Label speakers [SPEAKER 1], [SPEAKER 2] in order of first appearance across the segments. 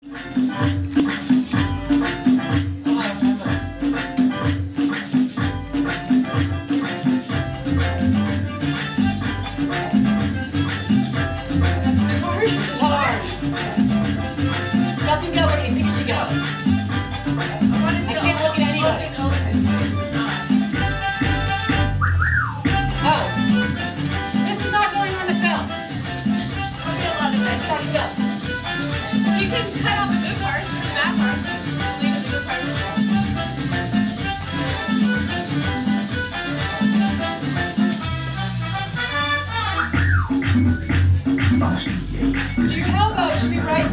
[SPEAKER 1] Your elbow should be right.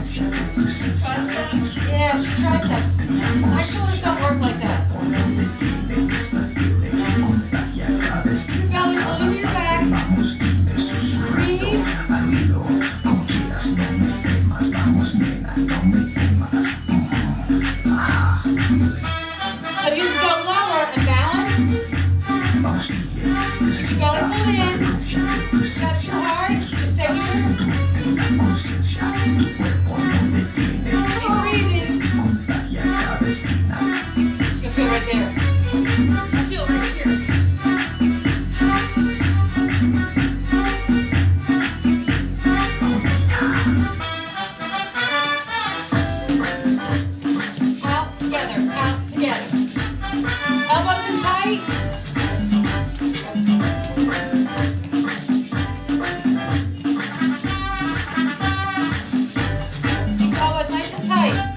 [SPEAKER 1] Yeah, it's your tricep. My shoulders don't work like that. Your belly holding your back. Breathe. So you can go lower and balance. Your belly pull in. That's too hard. Just stay here. Keep breathing. Let's go right there. I feel right here. Out together. Elbows in tight. Elbows nice and tight.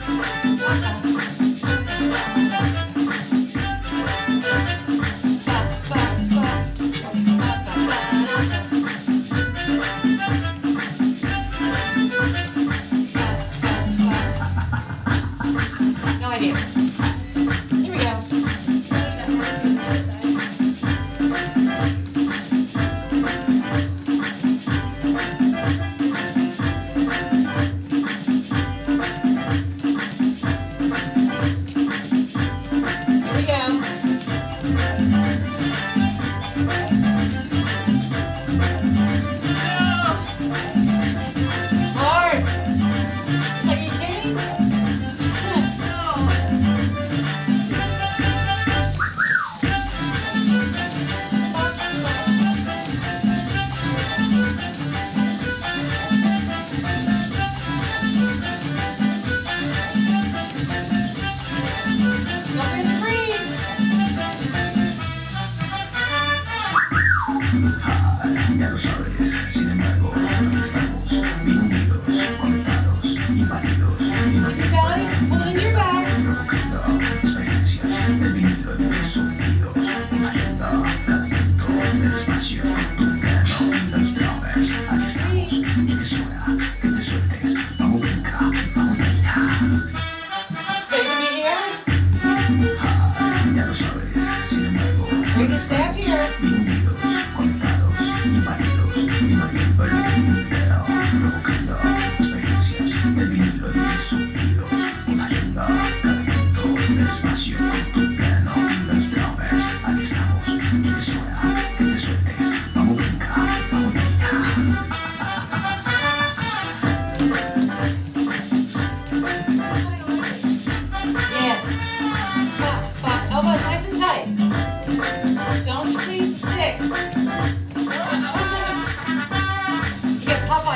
[SPEAKER 1] No idea. Here we go.
[SPEAKER 2] Ya lo sabes, sin embargo, aquí estamos, bien unidos, conectados, invadidos, provocando experiencias, el vinilo en mis sonidos, una agenda, cada minuto del espacio, un piano, los drummers, aquí estamos, y es hora que te sueltes, vamos brinca, vamos bailar.
[SPEAKER 1] So you can be here?
[SPEAKER 2] Ya lo sabes, sin embargo,
[SPEAKER 1] You can stay up here.
[SPEAKER 2] bien unidos, conectados, invadidos, invadiendo el mundo entero, provocando experiencias, el vinilo en mis sonidos, una agenda, cada minuto del espacio, un piano, los drummers, aquí estamos, y es hora que te sueltes, vamos brinca, vamos bailar.
[SPEAKER 1] Yeah. Stop. Elbows nice and tight. Don't squeeze the sticks. You get pop